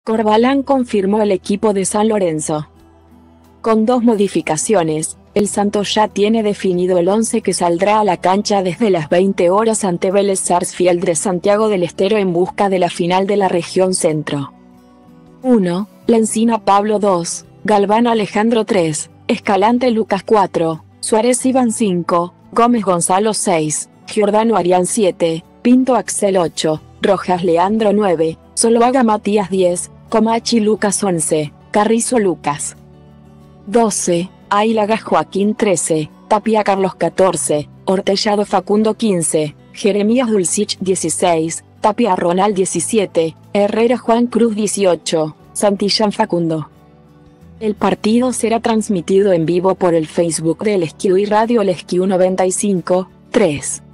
Corbalán confirmó el equipo de San Lorenzo. Con 2 modificaciones, el Santos ya tiene definido el 11 que saldrá a la cancha desde las 20 horas ante Vélez Sarsfield de Santiago del Estero en busca de la final de la región centro. 1. Lencina Pablo 2, Galván Alejandro 3, Escalante Lucas 4, Suárez Iván 5, Gómez Gonzalo 6, Giordano Arián 7, Pinto Axel 8, Rojas Leandro 9, Zuluaga Matías 10, Comachi Lucas 11, Carrizo Lucas 12, Ailaga Joaquín 13, Tapia Carlos 14, Hortellado Facundo 15, Jeremías Dulcich 16, Tapia Ronald 17, Herrera Juan Cruz 18, Santillán Facundo. El partido será transmitido en vivo por el Facebook del Esquí y Radio El Esquí 95.3.